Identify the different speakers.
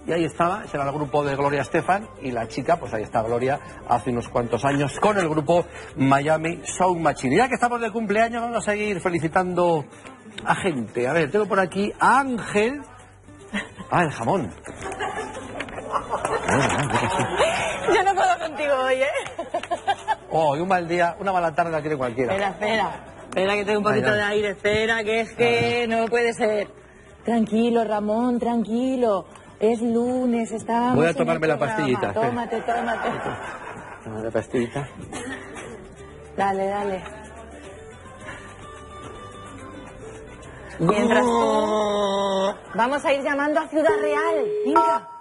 Speaker 1: y ahí estaba, ese era el grupo de Gloria Estefan, y la chica, pues ahí está Gloria, hace unos cuantos años, con el grupo Miami Sound Machine. Y ya que estamos de cumpleaños, vamos a seguir felicitando a gente. A ver, tengo por aquí a Ángel. Ah, el jamón.
Speaker 2: Yo no puedo contigo hoy, ¿eh?
Speaker 1: Oh, y un mal día, una mala tarde la quiere cualquiera.
Speaker 2: Espera que tengo un poquito de aire, espera, que es que no puede ser. Tranquilo, Ramón, tranquilo. Es lunes, estamos.
Speaker 1: Voy a tomarme la pastillita.
Speaker 2: Tómate.
Speaker 1: Toma la pastillita.
Speaker 2: Dale. Mientras tú... Vamos a ir llamando a Ciudad Real. Venga.